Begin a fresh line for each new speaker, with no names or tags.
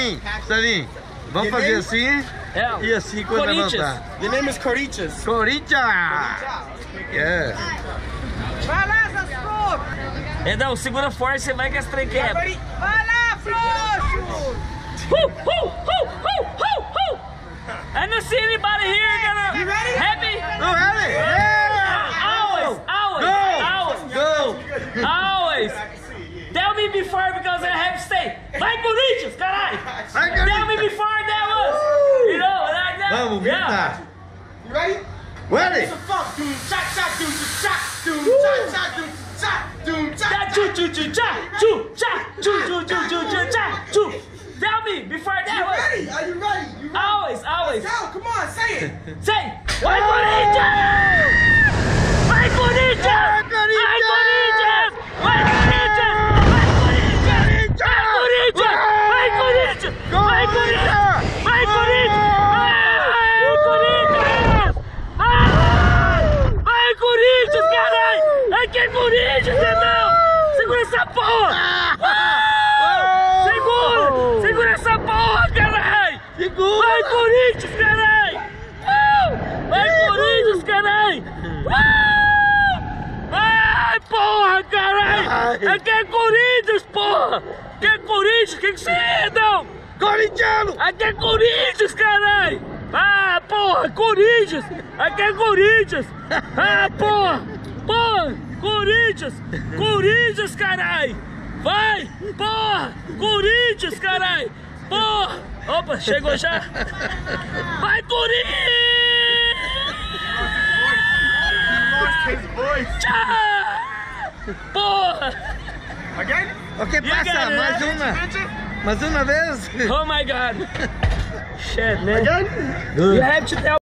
Salim, vamos fazer assim e assim quando levantar.
The name is Corinthians.
Corinthians! Yeah.
Vai lá, essas frouxas!
Edão, segura forte, você vai que as trem quebra.
Vai lá, frouxo!
I don't see anybody here gonna...
You ready?
Happy?
Oh, ready? Yeah!
Always! Tell me before because I have to stay. Vai, Corinthians, caralho! Tell me before that was... You know, like that.
Vamos, gritar.
You ready?
Ready?
It's a funk. Doom, cha, cha, doom, cha, doom, cha, cha, doom, cha, doom, cha, cha.
Tell me before that was...
Ready? Are you ready? You ready?
Always.
Go, come on, say it.
Say, vai, Corinthians! Vai, Corinthians! Vai, Corinthians! Vai, Corinthians! Vai, Corinthians! Vai, Corinthians! Vai, Corinthians! Vai, Corinthians! Vai, Corinthians, caralho! Aqui é Corinthians, não! Segura essa porra! Segura essa porra, caralho! Vai, Corinthians, caralho! Vai, Corinthians, caralho! Vai, porra, caralho! Aqui é Corinthians, porra! Aqui é Corinthians, o que você é, não?
Corintiano!
Aqui é Corinthians, caralho! Ah, porra, Corinthians! Aqui é Corinthians! Ah, porra! Porra! Corinthians! Corinthians, caralho! Vai! Porra! Corinthians, caralho! Porra! Opa, chegou já! Vai, Corinthians! Tchau! Porra!
Again?
Ok, passa, mais uma vez.
Oh my god! Shit, man!
Again?
You have to tell